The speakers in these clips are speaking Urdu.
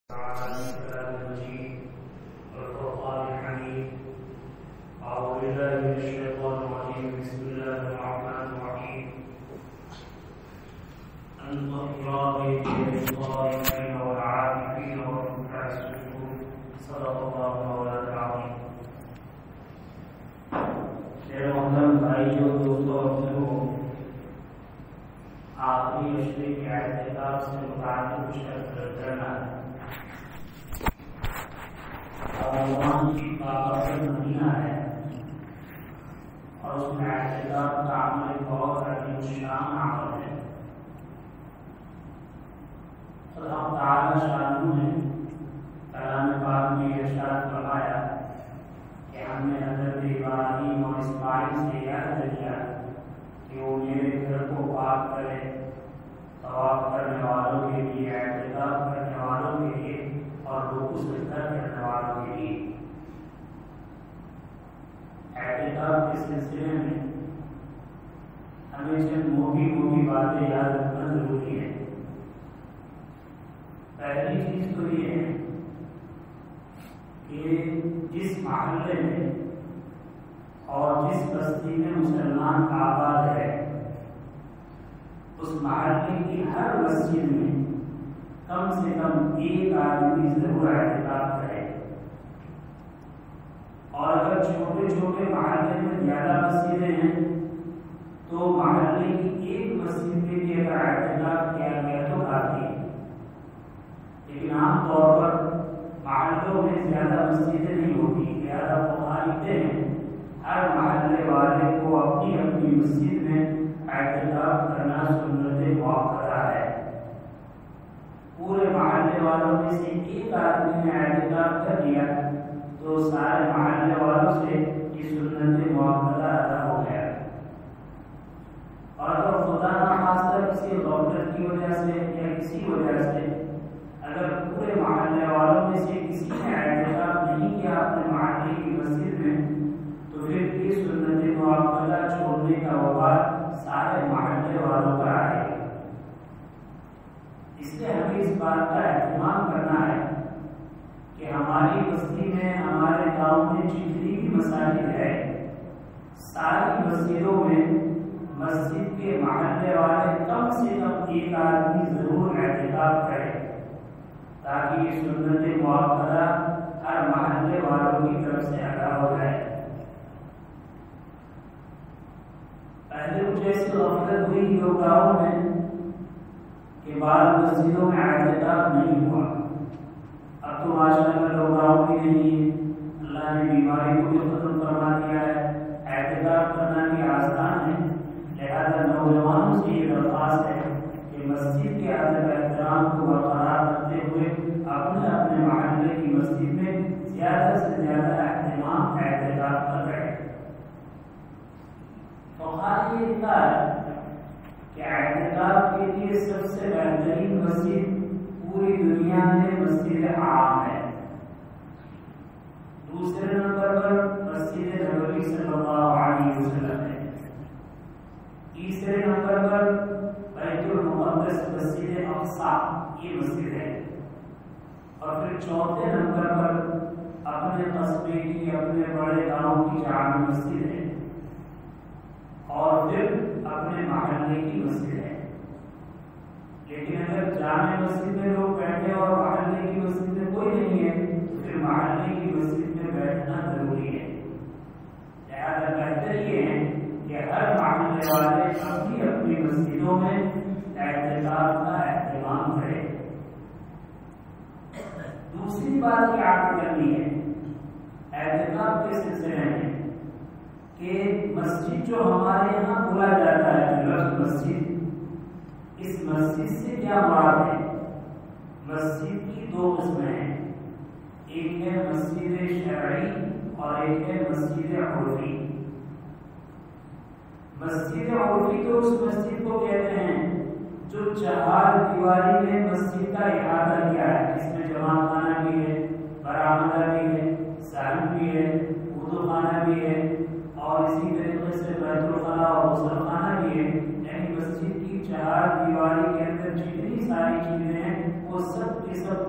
مسجد کی چہار دیواری کے اندر جتنی ساری چیزیں ہیں وہ سب کے سب کو مسجد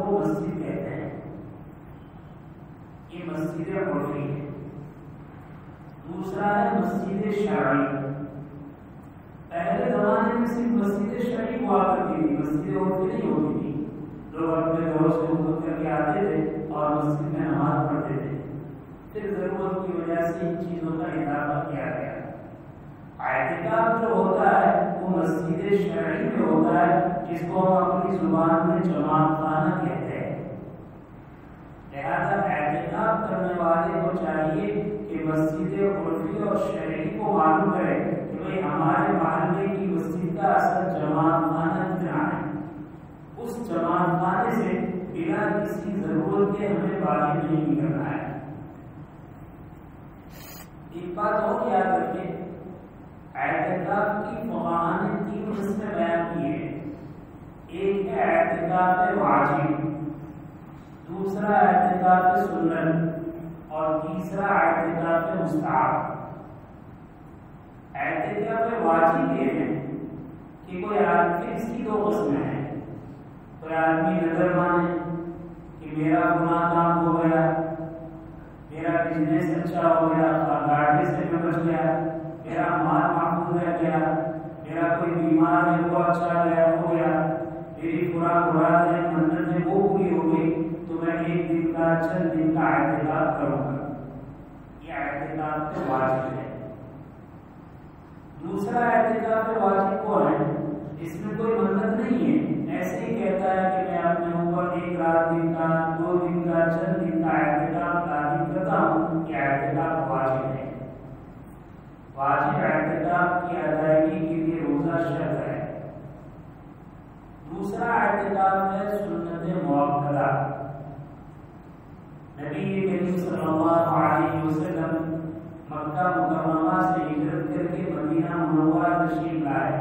مسجد کہتے ہیں، یہ مسجد عرفی ہے۔ دوسرا ہے مسجد شرعی۔ پہلے زمانے میں صرف مسجد شرعی ہوا کرتی تھی، مسجد عرفی نہیں ہوتی تھی۔ لوگ اپنے گھروں سے وضو کر کے آتے تھے اور مسجد میں نماز پڑھتے تھے۔ پھر ضرورت کی وجہ سے ان چیزوں کا اضافہ کیا گیا۔ اعتکاف جو ہوتا ہے وہ مسجد شرعی میں ہوتا ہے، جس کو ہم اپنی زبان میں جماعت خانہ کہتے ہیں۔ لہذا اعتکاف کرنے والے کو چاہیے کہ مسجد عرفی اور شرعی کو معلوم کرے کہ بھئی ہمارے محلے کی مسجد کا اصل جماعت خانہ کیا ہے، اس جماعت خانے سے بلا کسی ضرورت کے ہمیں باہر نہیں نکلنا ہے۔ ایک بات اور یاد رکھیں، اعتکاف کی فقہاء نے 3 قسمیں بیان کی ہیں۔ ایک ہے اعتکاف واجب، دوسرا اعتکاف سنت اور تیسرا اعتکاف مستحب۔ اعتکاف واجب یہ ہے کہ کوئی آدمی، اس کی 2 قسمیں ہیں۔ کوئی آدمی نظر مانے کہ میرا گناہ کام ہو گیا، میرا بزنس اچھا ہو گیا، گاڑی سے میں بچ گیا، میرا مال محفوظ رہ گیا، میرا کوئی بیمار ہے وہ اچھا ہو گیا، میری خوراک منت ہے وہ پوری ہو گئی، تو میں 1 دن کا چند دن کا اعتکاف کروں گا۔ یہ اعتکاف تو واجب ہے۔ دوسرا اعتکاف واجب وہ ہے اس میں کوئی منت نہیں ہے، ایسے ہی کہتا ہے کہ میں اپنے اوپر 1 رات دن کا، 2 دن کا، چند دن کا اعتکاف لازم کرتا ہوں۔ یہ اعتکاف واجب ہے۔ واجب اعتکاف کی ادائیگی کے لیے روزہ شرط ہے۔ دوسرا اعتکاف ہے سنت مؤکدہ۔ نبی کریم صلی اللہ علیہ وسلم مکہ مکرمہ سے ہجرت کر کے مدینہ منورہ تشریف لائے۔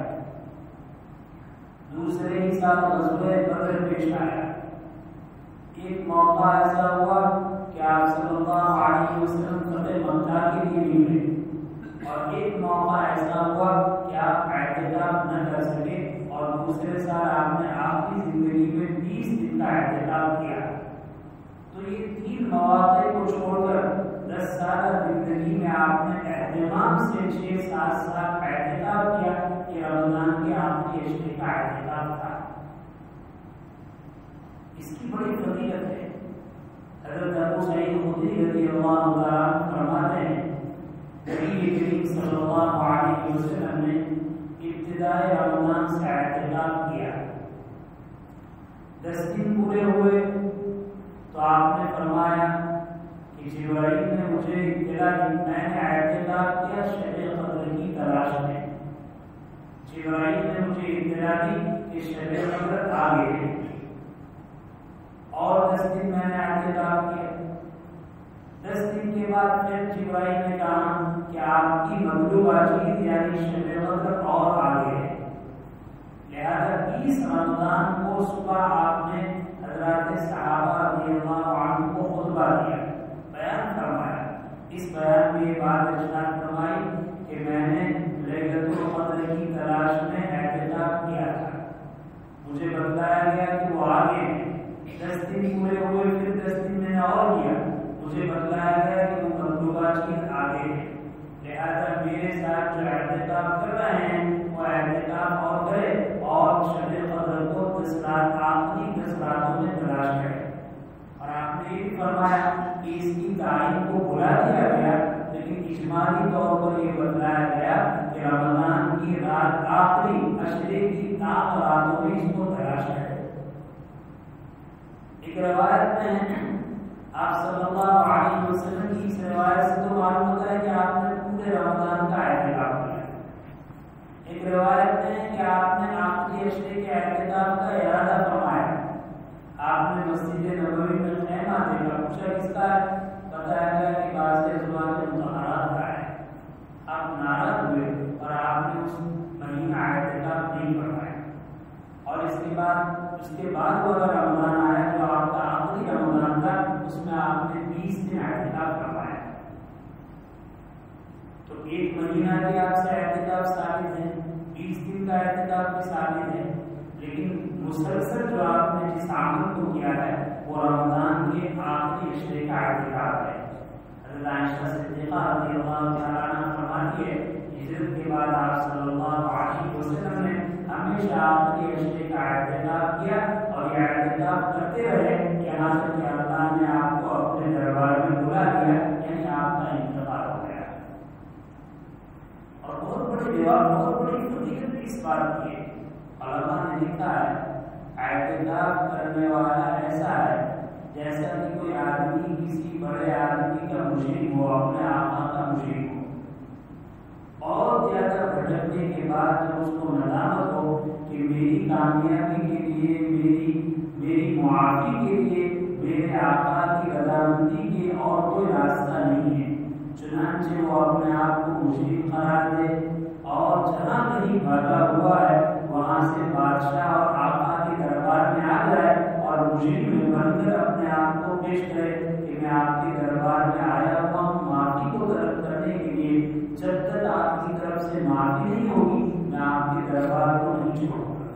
دوسرے ہی سال غزوہ بدر پیش آیا۔ ایک موقع ایسا ہوا کہ آپ صلی اللہ علیہ وسلم فتح مکہ کے لیے نکلے، اور ایک موقع ایسا ہوا کہ آپ اعتکاف نہ کر سکے، اور دوسرے سال آپ نے آخری زندگی میں 20 دن کا اعتکاف کیا۔ تو یہ 3 مواقع کو چھوڑ کر 10 سالہ زندگی میں آپ نے اہتمام سے 6-7 سال اعتکاف کیا۔ یہ رمضان کے آخری عشرے کا اعتکاف تھا۔ اس کی بڑی فضیلت ہے۔ حضرت ابو سعید خدری رضی اللہ عنہ فرماتے ہیں، نبی کریم صلی اللہ علیہ وسلم نے ابتدائے رمضان سے اعتکاف کیا۔ 10 دن پورے ہوئے تو آپ نے فرمایا کہ جبرائیل نے مجھے اطلاع دی، میں نے اعتکاف کیا شب قدر کی تلاش میں۔ جبرائیل نے مجھے اطلاع دی کہ شب قدر آ گئی، اور 10 دن میں نے اعتکاف کیا۔ 10 دن کے بعد پھر جبرائیل نے کہا کہ آپ کی مطلوبہ چیز یعنی شب قدر اور آگے ہے۔ لہذا 20 رمضان کو صبح آپ نے حضرات صحابہ رضی اللہ عنہ کو خطبہ دیا، بیان فرمایا۔ اس بیان میں یہ بات ارشاد فرمائی کہ میں نے لیلۃ القدر کی تلاش میں اعتکاف کیا تھا، مجھے بتلایا گیا کہ وہ آگے ہیں۔ 10 دن پورے ہوئے، پھر 10 دن میں نے اور کیا، مجھے بتلایا گیا کہ وہ مطلوبہ چیز آگے ہے۔ لہذا میرے ساتھ جو اعتکاف کر رہے ہیں وہ اعتکاف اور کرے، اور شب قدر کو 10 رات آخری 10 راتوں میں تلاش کرے۔ اور آپ نے یہ بھی فرمایا کہ اس کی تعین کو بلا دیا گیا، لیکن اجمالی طور پر یہ بتلایا گیا کہ رمضان کی رات آخری عشرے کی تاخ راتوں میں اس کو تلاش کرے۔ ایک روایت میں آپ صلی اللہ علیہ وسلم کی اس روایت سے تو معلوم ہوتا ہے کہ آپ نے پورے رمضان کا اعتکاف کیا۔ ایک روایت میں ہے کہ آپ نے آخری عشرے کے اعتکاف کا ارادہ فرمایا۔ آپ نے مسجد نبوی میں خیمہ دیکھا، پوچھا کس کا ہے؟ بتایا گیا کہ بعض ازواج مطہرات کا ہے۔ آپ ناراض ہوئے اور آپ نے اس مہینہ اعتکاف نہیں فرمایا، اور اس کے بعد وہ رمضان آیا جو آپ کا آخری رمضان تھا، اس میں آپ نے 20 دن اعتکاف فرمایا۔ تو 1 مہینہ بھی آپ سے اعتکاف ثابت ہے، 20 دن کا اعتکاف بھی ثابت ہے، لیکن مسلسل جو آپ نے جس عمل کو کیا ہے وہ رمضان کے آخری عشرے کا اعتکاف ہے۔ حضرت عائشہ صدیقہ رضی اللہ تعالیٰ عنہ فرماتی ہے ہجرت کے بعد آپ صلی اللہ علیہ وسلم نے ہمیشہ آخری عشرے کا اعتکاف کیا اور یہ اعتکاف کرتے رہے یہاں تک کہ اللہ نے آپ کو اپنے دربار میں بلا لیا، یعنی آپ کا انتقال ہو گیا۔ اور بہت بڑی فضیلت اس بات کی ہے، علماء نے لکھا ہے اعتکاف کرنے والا ایسا ہے جیسا کہ کوئی آدمی کسی بڑے آدمی کا مشرک ہو، اپنے آقا کا مشرک ہو، اور زیادہ بھٹکنے کے بعد جب اس کو ندامت ہو کہ میری کامیابی کے لیے، میری معافی کے لیے میرے آقا کی رضامندی کے اور کوئی راستہ نہیں ہے، چنانچہ وہ اپنے آپ کو مشرک قرار دے اور جہاں کہیں بھاگا ہوا ہے وہاں سے بادشاہ اور آقا کے دربار میں آ جائے اور مشرک میں بن کر اپنے آپ کو پیش کرے کہ میں آپ کے دربار میں آیا ہوا ہوں معافی کو طلب کرنے کے لیے، جب تک آپ کی طرف سے معافی نہیں ہوگی میں آپ کے دربار کو نہیں چھوڑوں گا۔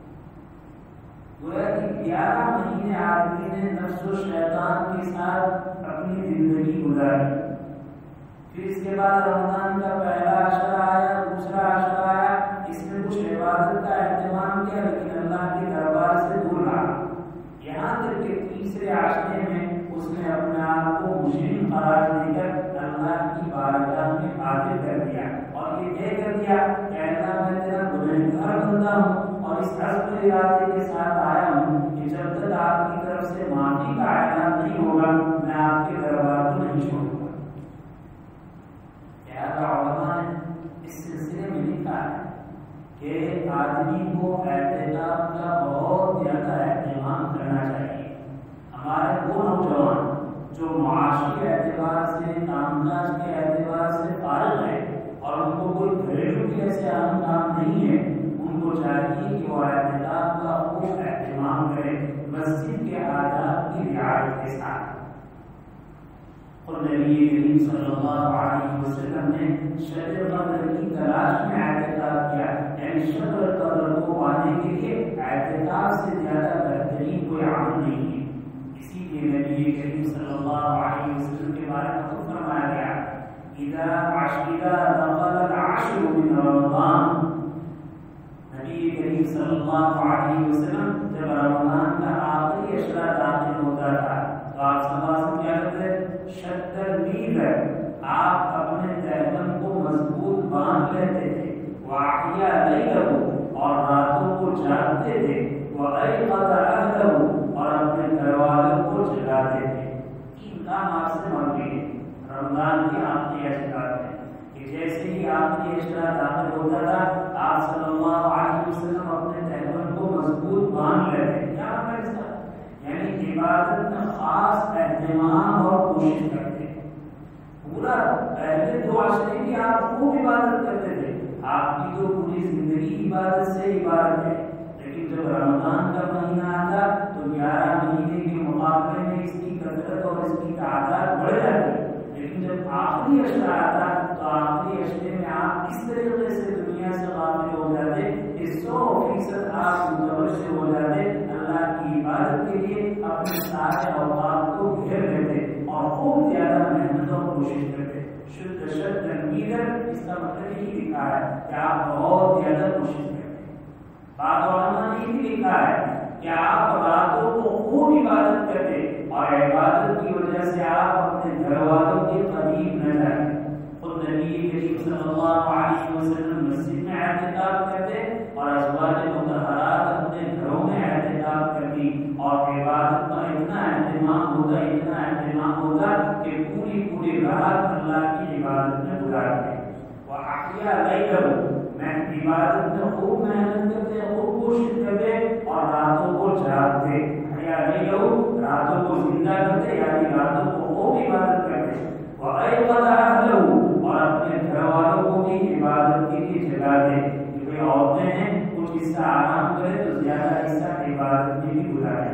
گویا کہ 11 مہینے آدمی نے نفس و شیطان کے ساتھ اپنی زندگی گزاری، پھر اس کے بعد رمضان کا پہلا عشرہ آیا، دوسرا عشرہ آیا، اس میں کچھ عبادت کا اہتمام کیا لیکن اللہ کے دربار سے دور رہا، یہاں تک کہ تیسرے عشرے میں اس نے اپنے آپ کو مشرک قرار دے کر اللہ کی بارگاہ میں حاضر کر دیا اور یہ طے کر دیا کہ اللہ میں تیرا گنہگار بندہ ہوں اور اس عزم ارادے کے ساتھ آیا ہوں کہ جب تک آپ کی طرف سے معافی کا اعلان نہیں ہوگا میں آپ کے دربار کو نہیں چھوڑوں گا۔ علماء نے اس سلسلے میں لکھا ہے کہ آدمی کو اعتکاف کا بہت زیادہ اہتمام کرنا چاہیے۔ ہمارے وہ نوجوان جو معاشی اعتبار سے، کام کاج کے اعتبار سے فارغ ہے اور ان کو کوئی گھریلو کے ایسے اہم کام نہیں ہے، ان کو چاہیے کہ وہ اعتکاف کا خوب اہتمام کرے مسجد کے آداب کی رعایت کے ساتھ۔ اور نبی کریم صلی اللہ علیہ وسلم نے شب قدر کی تلاش میں اعتکاف کیا، یعنی شب قدر کو پانے کے لیے اعتکاف سے زیادہ بہترین کوئی عمل نہیں ہے۔ اسی لیے نبی کریم صلی اللہ علیہ وسلم کے بارے میں خود فرمایا گیا اذا دخل العشر من رمضان، نبی کریم صلی اللہ علیہ وسلم جب رمضان کا آخری عشرہ داخل ہوتا تھا تو آپ صلی اللہ علیہ وسلم کیا کرتے؟ شدر نیل ہے، آپ اپنے تہمن کو مضبوط باندھ لیتے تھے، وَأَحْيَا لَيْلَهُ اور راتوں کو جاگتے تھے، وَأَيْقَظَ أَهْلَهُ اور اپنے گھر والوں کو جگاتے تھے۔ تین کام آپ سے مانگے ہیں رمضان کے آخری عشرہ میں کہ جیسے ہی آخری عشرہ داخل ہوتا تھا آپ صلی اللہ علیہ وسلم اپنے تہمن کو مضبوط باندھ لیتے۔ کیا فیصلہ؟ یعنی عبادت میں خاص اہتمام اور کوشش کرتے، پورا پہلے 2 عشرے کی آپ خوب عبادت کرتے تھے، آپ کی تو پوری زندگی عبادت سے عبادت ہے، لیکن جب رمضان کا مہینہ آتا تو 11 مہینے کے مقابلے میں اس کی کثرت اور اس کی تعداد بڑھ جاتی، لیکن جب آخری عشرہ آتا تو آخری عشرے میں آپ اس طریقے سے دنیا سے غافل ہو جاتے کہ 100% آپ متوجہ ہو جاتے اللہ کی عبادت کے لیے، اپنے سارے اوقات کو گھیر لیتے اور خوب زیادہ محنت اور کوشش کرتے۔ شد نیدر اس کا مطلب یہی لکھا ہے کہ آپ بہت زیادہ کوشش کرتے۔ بعض علماء نے یہ بھی لکھا ہے کہ آپ راتوں کو خوب عبادت کرتے اور عبادت کی وجہ سے آپ اپنے گھر والوں کے قریب نہ جائیں۔ خود نبی کریم صلی اللہ علیہ وسلم مسجد میں اعتکاف کرتے اور ازواج مطہرات اپنے گھروں میں اعتکاف کرتی اور عبادت کا اتنا اہتمام ہوتا کہ پوری رات اللہ کی عبادت میں گزارتے۔ وَأَحْيَا لَيْلَهُ میں عبادت میں خوب محنت کرتے، خوب کوشش کرتے اور راتوں کو جاگتے۔ احیا لَيْلَهُ راتوں کو زندہ کرتے، یعنی راتوں کو خوب عبادت کرتے۔ وَأَيْقَظَ أَهْلَهُ اور اپنے گھر والوں کو بھی عبادت کے لیے جگاتے کہ بھئی عورتیں ہیں کچھ حصہ آرام کرے تو زیادہ حصہ عبادت میں بھی گزارے۔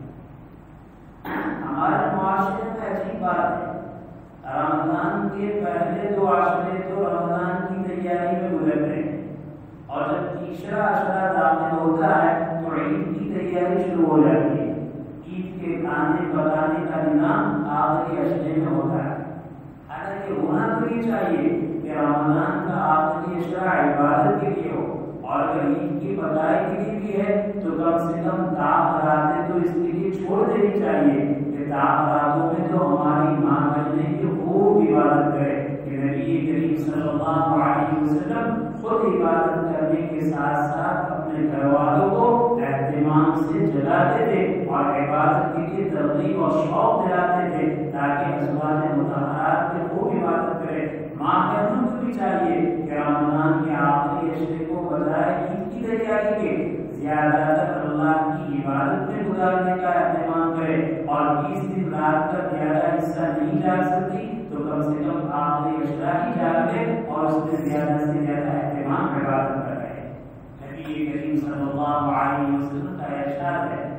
ہمارے معاشرے میں عجیب بات ہے، رمضان کے پہلے 2 عشرے تو رمضان کی تیاری میں گزرتے ہیں اور جب تیسرا عشرہ داخل ہوتا ہے تو عید کی تیاری شروع ہو جاتی ہے۔ عید کے کے کھانے پکانے کا نظام آخری اشرے میں ہوتا ہے. حالانکہ ہونا تو نہیں چاہیے کہ رمضان کا آخری اشرا عبادت کے لیے ہو، اور اگر عید کی پکائی کے لیے بھی ہے تو کم سے کم تاخیراتیں تو اس کے لیے چھوڑ دینی چاہیے کہ تاخیراتوں میں تو ہماری ماں بہنیں کی خوب عبادت کرے. کہ نبی کریم صلی اللہ علیہ وسلم خود عبادت کرنے کے ساتھ ساتھ اپنے گھر والوں کو اہتمام سے جلاتے تھے اور عبادت کے لیے ترغیب اور شوق دلاتے تھے تاکہ ازواج مطہرات کی خوب عبادت کرے. ماں بہنوں کو بھی چاہیے کہ رمضان کے آخری اشرے کو بجائے عید کی تیاری کے زیادہ تر اللہ کی عبادت میں گزارنے کا اہتمام کرے، اور 20 دن رات کا زیادہ حصہ نہیں جا سکتی تو کم سے کم آخری اشرا ہی جاگ لے اور اس میں زیادہ سے زیادہ اہتمام عبادت کر رہے. نبی کریم صلی اللہ علیہ وسلم کا ارشاد ہے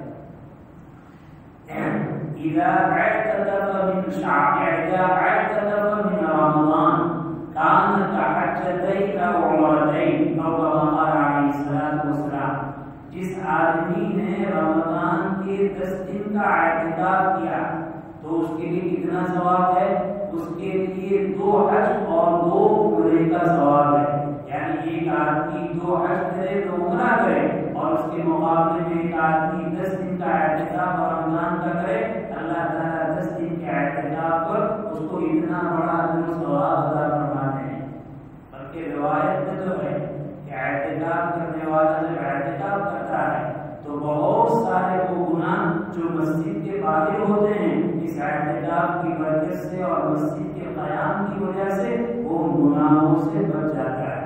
اذا اعتكف من رمضان كان كحجتين او عمرتين او كما قال عليه الصلاه والسلام. جس آدمی نے رمضان کے 10 دن کا اعتکاف کیا تو اس کے لیے کتنا ثواب ہے؟ اس کے لیے 2 حج اور 2 عمرے کا ثواب ہے. یعنی ایک آدمی 2 حج کرے 2 عمرہ کرے اور اس کے مقابلے میں ایک آدمی 10 دن کا اعتکاف اور رمضان کا کرے، اللہ تعالیٰ 10 دن کے اعتکاف پر اس کو اتنا بڑا اجر و ثواب عطا فرماتے ہیں. بلکہ روایت میں تو ہے کہ اعتکاف کرنے والا جب اعتکاف کرتا ہے تو بہت سارے وہ گناہ جو مسجد کے باہر ہوتے ہیں اس اعتکاف کی برکت سے اور مسجد کے قیام کی وجہ سے وہ گناہوں سے بچ جاتا ہے.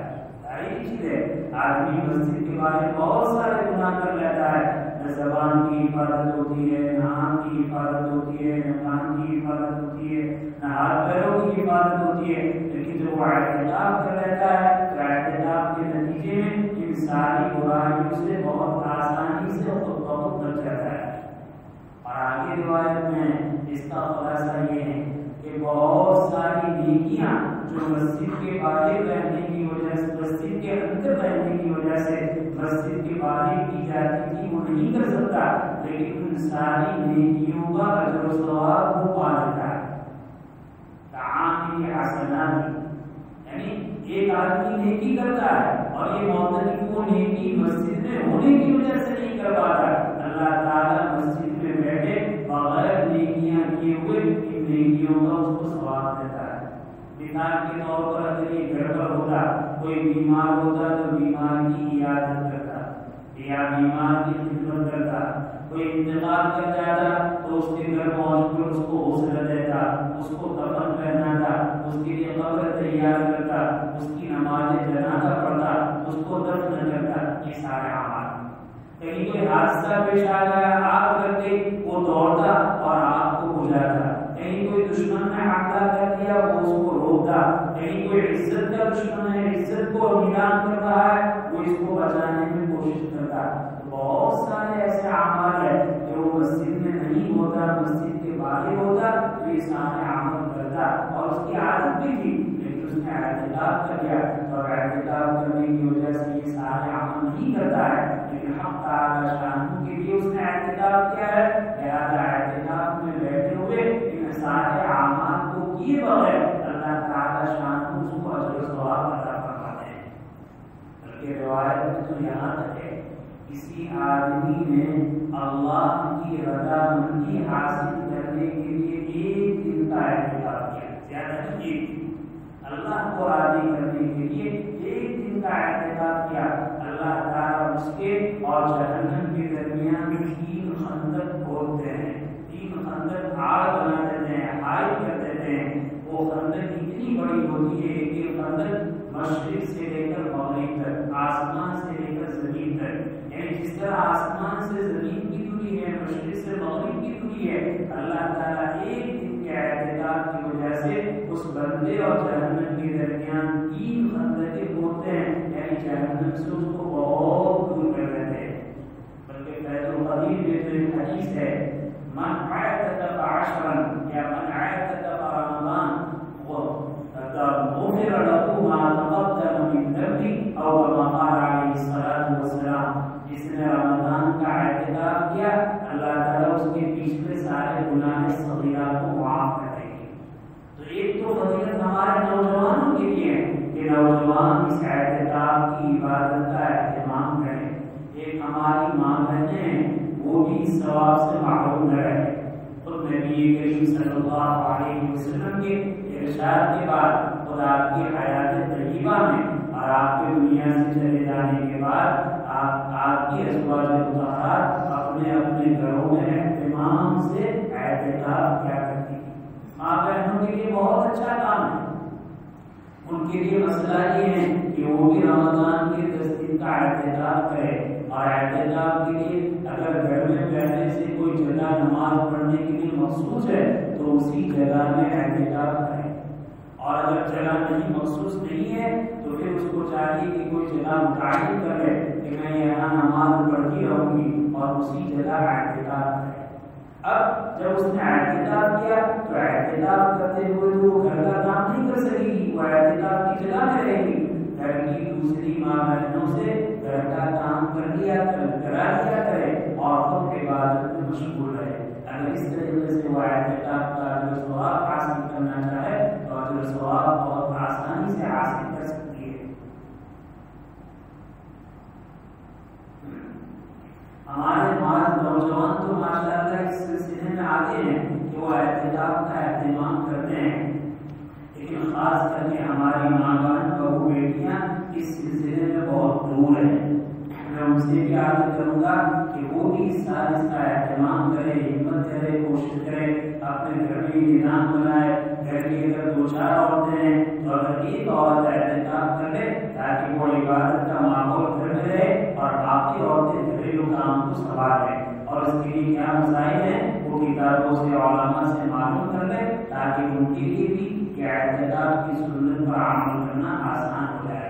آدمی مسجد کے باہر بہت سارے گناہ کر لیتا ہے، نہ زبان کی حفاظت ہوتی ہے، نہ آنکھ کی حفاظت ہوتی ہے، نہ کان کی حفاظت ہوتی ہے، نہ ہاتھ پیروں کی حفاظت ہوتی ہے. لیکن جب وہ اعتکاف کر لیتا ہے تو اعتکاف کے نتیجے میں ان ساری برائیوں سے بہت آسانی سے خود بخود بچ جاتا ہے. اور آگے روایت میں اس کا خلاصہ یہ ہے کہ بہت ساری نیکیاں جو مسجد کے باہر رہنے کی وجہ سے، مسجد کے اندر رہنے کی وجہ سے مسجد کے باہر کی جاتی تھی وہ نہیں کر سکتا، لیکن ان ساری نیکیوں کا اجر و ثواب وہ پا لیتا ہے. تعامل حسنات، یعنی ایک آدمی نیکی کرتا ہے اور یہ معتدی وہ نیکی مسجد میں ہونے کی وجہ سے نہیں کر پاتا، اللہ تعالیٰ مسجد میں بیٹھے بغیر نیکیاں کیے ہوئے ان نیکیوں کا اس کو ثواب دیتا ہے. مثال کے طور پر اگر یہ گھر پر ہوتا، کوئی بیمار ہوتا تو بیمار کی عیادت کرتا یا بیمار کی خدمت کرتا، کوئی انتقال کر جاتا تو اس کے گھر پہنچ کر اس کو غسل دیتا، اس کو کفن پہناتا، اس کے لیے قبر تیار کرتا، اس کی نماز جنازہ پڑھتا، اس کو دفن کرتا. یہ سارے اعمال. کہیں کوئی حادثہ پیش آ گیا، آگ لگ گئی، وہ دوڑتا اور آگ کو بجھاتا. کہیں کوئی دشمن نے حملہ کر دیا وہ اس کو روکتا. کہیں کوئی عزت کا دشمن ہے، عزت کو نیلام کر رہا ہے، وہ اس کو بچانے میں کوشش کرتا. بہت سارے ایسے اعمال ہیں کہ وہ مسجد میں نہیں ہوتا، مسجد کے باہر ہوتا تو یہ سارے عمل کرتا اور اس کی عادت بھی تھی، لیکن اس نے اعتکاف کر لیا اور اعتکاف کرنے کی وجہ سے یہ سارے عمل نہیں کرتا ہے. لیکن حق تعالی شان کے لیے اس نے اعتکاف کیا ہے، لہذا اعتکاف میں بیٹھے ہوئے ان سارے اعمال کو کیے بغیر اللہ تعالی شان اس کو اجر و ثواب عطا فرماتے ہیں. بلکہ روایت میں تو یہاں تک ہے کسی آدمی نے اللہ کی رضامندی حاصل کرنے کے لیے 1 دن کا اعتکاف کیا، زیادہ نہیں، اللہ کو راضی کرنے کے لیے 1 دن کا اعتکاف کیا. اللہ تعالیٰ اس کے اور جہنم کے درمیان 3 خندق کھودتے ہیں، 3 خندق آگ بنا دیتے ہیں، حائل کر دیتے ہیں. وہ خندق اتنی بڑی ہوتی ہے کہ خندق مشرق سے لے کر مغرب تک، آسمان سے لے کر زمین تک، یعنی جس طرح آسمان سے زمین کی دوری ہے، مشرق سے مغرب کی دوری ہے، اللہ تعالیٰ 1 دن کے اعتکاف کی وجہ سے اس بندے اور جہنم کے درمیان 3 خندقیں کھودتے ہیں، یعنی جہنم سے اس کو بہت دور کر دیتے ہیں. بلکہ فیض القدیر میں تو ایک حدیث ہے، من اعتکف 10 یا من اعتکف رمضان غفر له ما تقدم من ذنبه او كما قال عليه الصلاة والسلام. جس نے رمضان کا اعتکاف کیا اللہ تعالیٰ اس کے پچھلے گناہ صغیرہ کو معاف کر دیں گے۔ تو ایک تو فضیلت ہمارے نوجوانوں کے لیے ہے کہ نوجوان اس اعتکاف کی عبادت کا اہتمام کریں۔ ایک ہماری ماں بہنیں ہیں وہ بھی اس ثواب سے محروم نہ رہے۔ اور نبی کریم صلی اللہ علیہ وسلم کے ارشاد کے بعد خدا کی حیات طیبہ میں اور آپ کے دنیا سے چلے جانے کے بعد آپ کی ازواج مطہرات اپنے اپنے گھروں میں اہتمام سے اعتکاف کیا کرتی تھی۔ ماں بہنوں کے لیے بہت اچھا کام ہے۔ ان کے لیے مسئلہ یہ ہے کہ وہ بھی رمضان کے 10 دن کا اعتکاف کرے، اور اعتکاف کے لیے اگر گھر میں بیٹھنے سے کوئی جگہ نماز پڑھنے کے لیے مخصوص ہے تو اسی جگہ میں اعتکاف کرے، اور اگر جگہ نہیں مخصوص نہیں ہے تو پھر اس کو چاہیے کہ کوئی جگہ متعین کرے کہ میں یہاں نماز پڑھتی رہوں گی اور اسی جگہ اعتکاف کرے۔ اب جب اس نے اعتکاف کیا تو اعتکاف کرتے ہوئے تو وہ گھر کا کام نہیں کر سکے گی، وہ اعتکاف کی جگہ میں رہے گی، گھر کی دوسری ماں بہنوں سے گھر کا کام کرا لیا کرے اور خود عبادت میں مشغول رہے۔ اگر اس طریقے سے وہ اعتکاف کا اجر و ثواب حاصل کرنا چاہے تو اجر و ثواب بہت آسانی سے حاصل کر سکتی ہے۔ ہمارے بعض نوجوان تو ماشاءاللہ اس سلسلے میں آگے ہیں کہ وہ اعتکاف کا اہتمام کرتے ہیں، لیکن خاص کر کے ہماری ماں بہن بہو بیٹیاں اس سلسلے میں بہت دور ہیں۔ میں ان سے بھی عرض کروں گا کہ وہ بھی اس کا اہتمام کرے، ہمت کرے، کوشش کرے، اپنے گھر میں نظام بنائے۔ گھر کی اگر 2-4 عورتیں ہیں تو اگر ایک عورت اعتکاف کر لے تاکہ وہ عبادت کا ماحول گھر میں رہے اور باقی عورتیں گھریلو کام کو سنبھالیں، اور اس کے لیے کیا مسائل ہیں وہ کتابوں سے علماء سے معلوم کر لیں تاکہ ان کے لیے بھی کہ اعتکاف کی سنت پر عمل کرنا آسان ہو جائے۔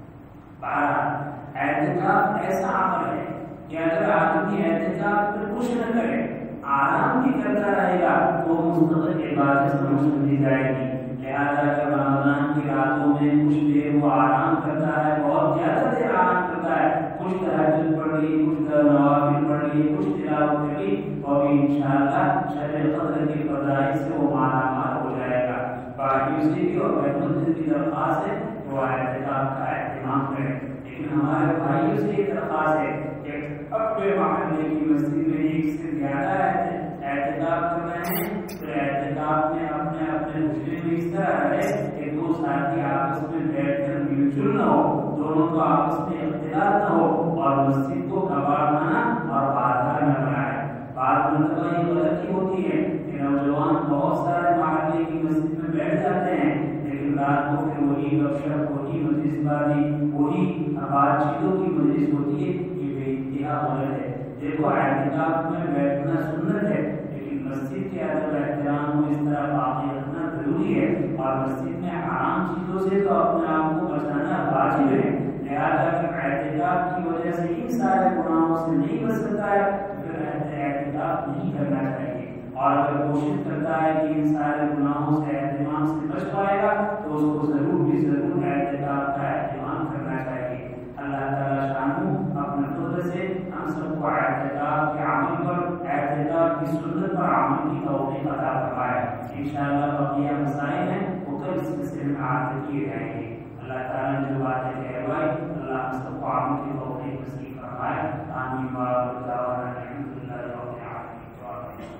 بہرحال اعتکاف ایسا عمل ہے کہ اگر آدمی اعتکاف پر کچھ نہ کرے، آرام بھی کرتا رہے گا تو مستقل عبادت سمجھی جائے گی۔ لہٰذا جب رمضان کی راتوں میں کچھ دیر وہ آرام کرتا ہے، بہت زیادہ دیر آرام کرتا ہے، کچھ تہجد پڑھ لی، کچھ نوافل پڑھ لی، کچھ تلاوت کر لی، تو بھی انشاءاللہ شب قدر کی فضائل سے وہ مالا مال ہو جائے گا۔ باقی سے بھی اور بہنوں سے بھی درخواست ہے کہ وہ اعتکاف کا اہتمام کریں، لیکن ہمارے بھائیوں سے یہ درخواست ہے کہ اپنے محلے کی مسجد میں ایک سے زیادہ اعتکاف کر رہے ہیں تو اعتکاف میں اپنے اپنے حجرے میں اس طرح رہے کہ 2 ساتھی آپس میں بیٹھ کر مل جل نہ ہو، دونوں کو آپس میں اختلاف نہ ہو، اور مسجد کو کباڑخانہ اور بازار نہ بنائے۔ بعض مرتبہ یہ غلطی ہوتی ہے کہ نوجوان بہت سارے محلے کی مسجد میں بیٹھ جاتے ہیں، لیکن رات کو پھر وہی گپ شپ، وہی مجلس بازی، وہی بات چیتوں کی مجلس ہوتی ہے۔ یہ بے انتہا غلط ہے۔ دیکھو اعتکاف میں بیٹھنا سنت ہے، لیکن مسجد کے ادب احترام کو اس طرح باقی رکھنا ضروری ہے، اور مسجد میں حرام چیزوں سے تو اپنے آپ کو بچانا واجب ہے۔ لہٰذا اگر اعتکاف کی وجہ سے ان سارے گناہوں سے نہیں بچ سکتا ہے تو پھر اعتکاف نہیں کرنا چاہیے، اور اگر کوشش کرتا ہے کہ ان سارے گناہوں سے اہتمام سے بچ پائے گا تو اس کو ضرور بھی ضرور اعتکاف کا اہتمام کرنا چاہیے۔ اللہ تعالیٰ شانو اپنے فضل سے ہم سب کو اعتکاف کے عمل پر، اعتکاف کی سنت پر عمل کی توفیق عطا فرمائے۔ انشاءاللہ بقیہ مسائل ہیں وہ کل اس سلسلے میں عرض کیے جائیں گے۔ اللہ تعالیٰ نے جو باتیں کہلوائی اللہ ہم سب کو عمل کی توفیق نصیب فرمائے۔ آمین وآخر دعوانا الحمدللہ رب العالمین۔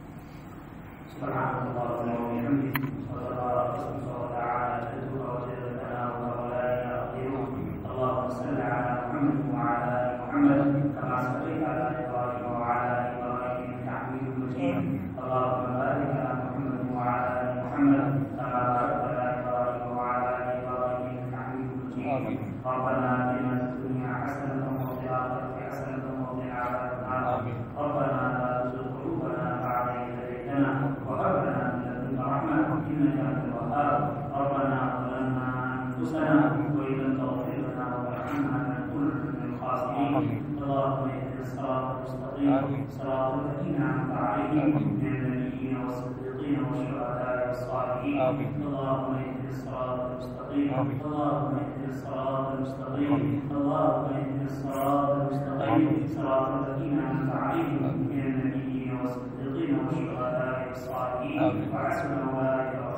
سبحان اللہ وبحمدہ، صدق رسول تعالی جدہ وجل ثناؤہ ولا الہ غیرہ۔ اللهم صل على محمد وعلى آل محمد كما صليت على إبراهيم وعلى آل إبراهيم إنك حميد مجيد۔ اللهم بارك على محمد وعلى آل محمد كما باركت على إبراهيم وعلى آل إبراهيم إنك حميد مجيد۔ ربنا آتنا في الدنيا حسنة وفي الآخرة حسنة وقنا عذاب النار۔ ربنا لا تزغ قلوبنا بعد إذ هديتنا وهب لنا من لدنك رحمة إنك أنت الوهاب۔ ربنا ظلمنا أنفسنا وإن لم تغفر لنا وترحمنا لنكون من الخاسرين۔ اللهم اهدنا الصراط المستقيم صراط الذين أنعمت عليهم من النبيين والصديقين والشهداء والصالحين۔ اللهم اهدنا الصراط المستقيم، اللهم اهدنا الصراط المستقيم، اللهم اهدنا الصراط المستقيم صراط الذين أنعمت عليهم من النبيين والصديقين والشهداء والصالحين۔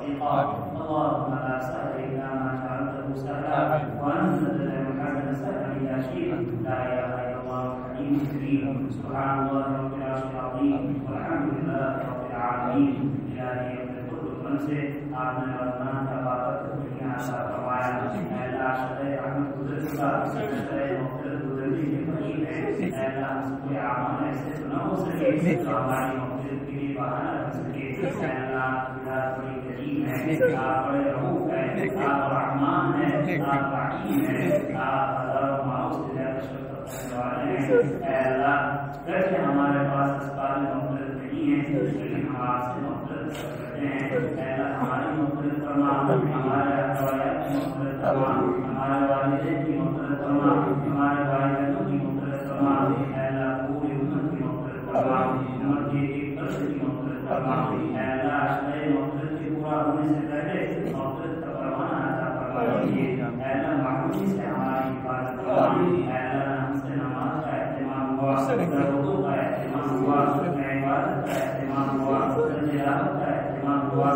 توفيقا. اللهم لا سهل إلا ما جعلته سهلا وأنت تجعل الحزن سهلا إذا شئت. لا إله إلا الله الحليم الكريم. سبحان الله رب العرش العظيم والحمد لله رب العالمين. إلهي من سے آپ نے رحمان کا بابت دنیا عطا فرمایا. اے اللہ شرع رحمت قدرت کا شرع مغفرت گزرنے کے قریب ہے. اے اللہ ہم سے کوئی اعمال ایسے تو نہ ہو سکے جو ہماری مغفرت کے لیے بہانہ بن سکے. اے اللہ آپ بڑی کریم ہے, آپ بڑے رؤوف ہے, آپ رحمان ہے, آپ رحیم ہے, آپ ہزاروں ماؤں سے زیادہ شفقت کرنے والے ہیں. اے اللہ گرچہ ہمارے پاس اسباب مغفرت نہیں ہے لیکن ہم آپ سے مغفرت کرتے ہیں. ہماری مغفرت فرما, ہمارے اخوات کی مغفرت فرما, ہمارے والدین کی مغفرت فرما, ہمارے والدینوں کی مغفرت فرما. اے اللہ پوری امت کی مغفرت فرما, امت کے ایک فرد کی مغفرت فرما. اے اللہ اشرے مغفرت کے پورا ہونے سے پہلے مغفرت کا پروانہ عطا فرما دیجیے. اے اللہ معمولی سے ہماری حفاظت فرما. اے اللہ ہم سے نماز کا اہتمام ہوا, وضو کا اہتمام ہوا, عبادت کا اہتمام ہوا, تلاوت کا اہتمام ہوا,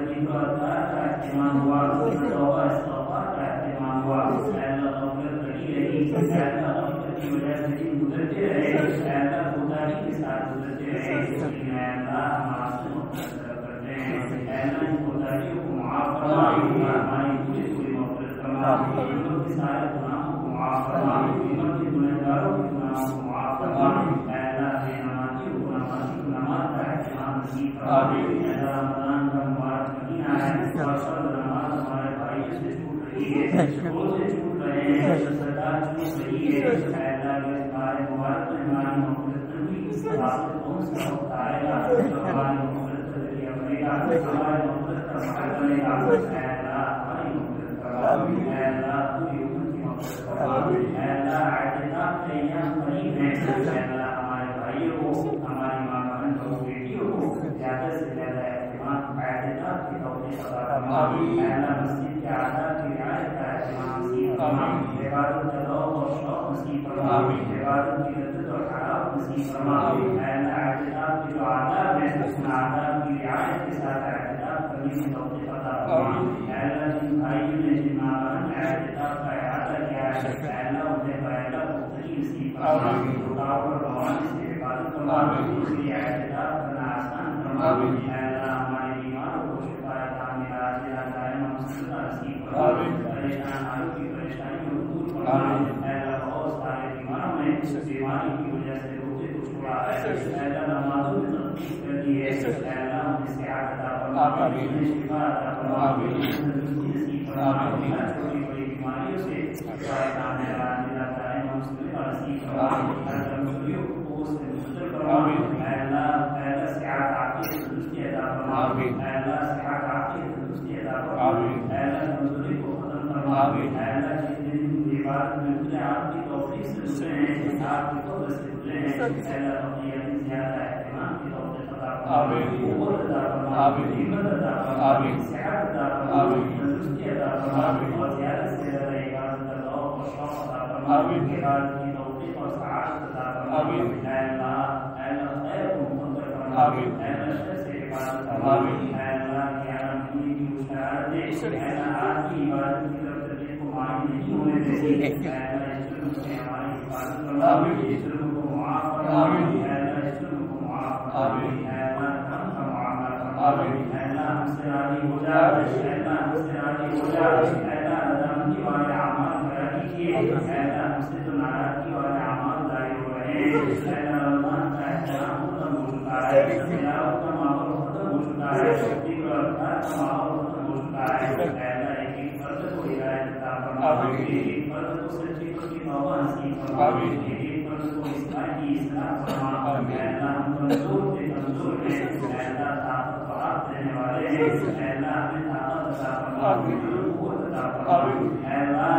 کا اہتمام ہوا, توبہ استغفار کا اہتمام ہوا. اے اللہ غفلت بڑی رہی, اے اللہ غفلت کی وجہ سے دن گزرتے رہے, اے اللہ کوتاہی کے ساتھ گزرتے رہے. لیکن اے اللہ ہم آپ سے مغفرت کرتے ہیں. اے اللہ ان کوتاہیوں کو معاف فرما, ہماری پوری مغفرت فرما, امت کے سارے گناہوں کو معاف فرما, امت کے گنہگاروں کے گناہوں کو معاف فرما. اے اللہ بے نمازیوں کو نماز کا اہتمام نصیب فرما. اے اللہ رمضان کا مبارک مہینہ ہے اور سب نماز ہمارے بھائیوں سے چھوٹ رہی ہے, وہ سے چھوٹ رہے ہیں, سرکار چھوٹ رہی ہے. اے اللہ اس ہمارے مبارک میں ہماری مغفرت ہوئی, واسطے کون سا وقت آئے گا ہماری مغفرت کا ذریعہ بنے گا, ہماری مغفرت کا محل بنے گا. اے اللہ ہماری مغفرت کروا, اے اللہ پوری امت کی مغفرت کروا. اے اللہ اعتکاف کے ایام قریب ہیں, اے اللہ ہمارے بھائیوں کو, ہماری ماں بہن اور بیٹیوں کو زیادہ سے زیادہ اعتکاف کی توفیق عطا فرما. اے اللہ مسجد کے آداب کی رعایت کا اہتمام نصیب فرما, عبادت کا ذوق اور شوق نصیب فرما, عبادت کی لذت اور حلاوت نصیب فرما. اے اللہ اعتکاف کے جو آداب ہیں ان آداب کی رعایت کے ساتھ اعتکاف کرنے کی توفیق عطا فرما. اے اللہ جن بھائیوں نے جن ماں بہن نے اعتکاف کا احاطہ کیا ہے, اے اللہ انہیں باعث پختگی نصیب فرما, رکاوٹ اور بحران سے حفاظت فرما, اس لیے اعتکاف کرنا آسان فرما. اے اللہ ہمارے بیماروں کو شفا کاملہ عاجلہ دائمہ مستمرہ نصیب فرما, پریشان حالوں کی پریشانیوں کو دور فرما. اے اللہ بہت سارے بیماروں نے بیماری کی وجہ سے روزے کو چھوڑا ہے, اے اللہ نمازوں میں تخفیف کر دی ہے. اے اللہ انہیں صحت عطا فرما, انہیں شفا عطا فرما, تندرستی نصیب فرما. ہر چھوٹی بڑی بیماریوں سے شفا کاملہ عاجلہ دائمہ مستمرہ نصیب فرما. ہر کمزوریوں کو قوت سے مستر فرما. اے اللہ صحت عافیت تندرستی عطا فرما. اے اللہ صحت عافیت تندرستی عطا فرما. اے اللہ کمزوری کو ختم فرما. اے اللہ جس دن عبادت میں گزرے آپ کی توفیق سے گزرے ہیں, آپ کی فضل سے گزرے ہیں, اے اللہ اپنی زیادہ اہتمام کی توفیق عطا فرما, قوت عطا فرما, ہمت عطا فرما, صحت عطا فرما, تندرستی عطا فرما, اور زیادہ سے زیادہ عبادت کا ذوق اور شوق عطا فرما, عبادت کی توفیق اور سعادت عطا فرما. اے اللہ خیر کو مقدر فرما, اے اللہ شر سے حفاظت فرما. اے اللہ قیامت دنیا کی بشارت دے, اے اللہ آج کی عبادت کی طرف تربیت کو مائل نہیں ہونے دے. اے اللہ اس ظلم سے ہماری حفاظت فرما, اس ظلم کو معاف فرما. اے اللہ اس ظلم کو معاف فرما. اے اللہ ہم کا معاملہ فرما. اے اللہ ہم سے راضی ہو جا, اے اللہ ہم سے راضی ہو جا. اے اللہ رضامندی والے اعمال کرا دیجیے. اے اللہ ہم سے تو ناراضگی والے اعمال ظاہر ہو رہے ہیں. اے اللہ رمضان کا احترام ختم ہو چکا ہے, تلاوت کا ماحول ختم ہو چکا ہے, ذکر و اذکار کا ماحول ختم ہو چکا ہے. اے اللہ ایک فرد کو ہدایت عطا فرما, ایک فرد کو سچی پکی توبہ نصیب فرما, ایک فرد کو اصلاح کی اصلاح فرما. اے اللہ ہم کمزور سے کمزور ہیں, اے اللہ طاقت و آپ دینے والے ہیں, اے اللہ ہمیں طاقت عطا فرما, قوت عطا فرما. اے اللہ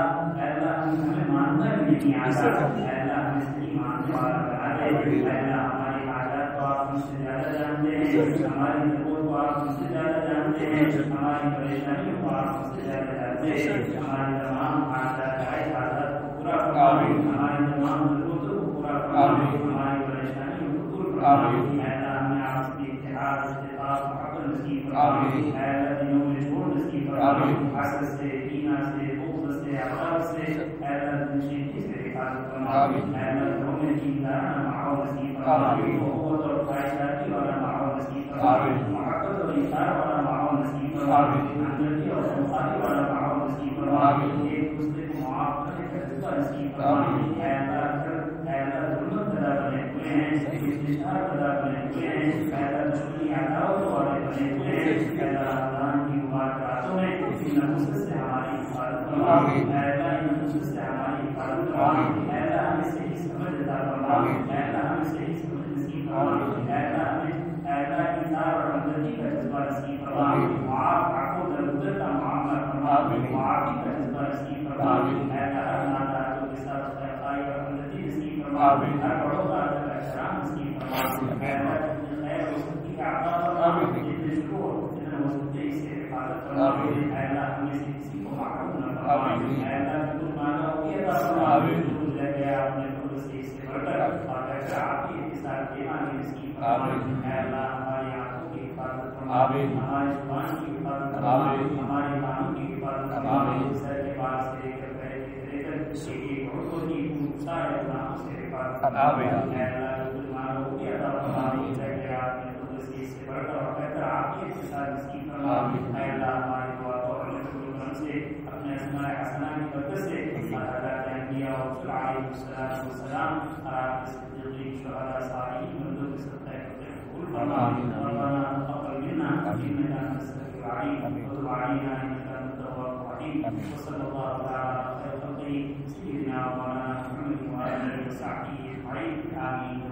ہمیں ماننا بھی نہیں آتا, اے اللہ ہمیں صحیح ماننے والا بنا دے. اے اللہ ہماری حاجات کو آپ ہم سے زیادہ جانتے ہیں, ہماری ضرورت کو آپ ہم سے زیادہ جانتے ہیں, ہماری پریشانیوں کو آپ ہم سے زیادہ جانتے ہیں. ہماری تمام حاجات کو پورا فرما, ہماری تمام ضرورتوں کو پورا فرما, ہماری پریشانیوں کو دور فرما. اے اللہ ہمیں آپ کی اتحاد, اتفاق, محبت نصیب فرما. اے اللہ دنوں میں چھوڑ نصیب فرما حسد سے کینہ سے بغض سے عذاب سے اے اللہ دنشینی سے حفاظت فرما اے اللہ گھروں میں دیندارانہ ماحول نصیب فرما محبت اور خواہشاتی والا ماحول نصیب فرما محبت اور ایثار والا ماحول نصیب فرما ہمدردی اور سمخاری والا ماحول نصیب فرما ایک دوسرے کو معاف کرنے کا جذبہ نصیب فرما اے اللہ ظلمت پیدا بنے ہوئے ہیں استشار پیدا بنے ہوئے ہیں اے اللہ دشمنی عداوت والے بنے ہوئے ہیں اے اللہ رمضان کی مبارک راتوں میں ان نفوس سے ہماری حفاظت فرما اے اللہ ان نفوس سے ہماری حفاظت فرما اے اللہ ہمیں صحیح سمجھ عطا فرما اے اللہ ہمیں صحیح سمجھ نصیب فرما اے اللہ ایثار اور ہمدردی کا جذبہ نصیب فرما معاف عفو درگزر کا معاملہ فرما معافی کا جذبہ نصیب فرما اے اللہ ہر ناداروں کے ساتھ خیرخواہی اور ہمدردی نصیب فرما ہر بڑوں کا احترام نصیب فرما اے اللہ خیر و سختی کا عطا فرما جتنے شروع جتنے مسجد سے حفاظت فرما اے اللہ ہمیں سے کسی کو محروم نہ فرما اے اللہ جو مانگا ہو گیا فرما جو رہ گیا اپنے خود سے اس سے بڑھ کر اور بہتر آپ کی اتصال دینا نصیب فرما اے اللہ ہماری آنکھوں کی حفاظت فرما ہماری زبان کی حفاظت فرما ہمارے کانوں کی حفاظت فرما سر کے بال سے لے کر پیر سے لے کر ایک عورتوں کی سارے گناہوں سے حفاظت فرما اے اللہ جو کچھ مانگا ہو گیا فرما رہ گیا اپنے خود سے اس سے بڑھ کر اور بہتر آپ کی اتصال نصیب فرما اے اللہ ہماری دعا کو اپنے کرم سے اپنے اسماء حسنہ کی برکت سے حضرات انبیاء اور رسول علیہ السلام اور آپ کے صدیقین شہداء صالحین بندوں کے صدقہ قبول فرما ربنا تقبل منا انك انت السميع العليم وتب علينا انك انت التواب الرحيم وصلى الله تعالى على خير خلقه سيدنا ومولانا محمد وعلى اله وصحبه اجمعين امين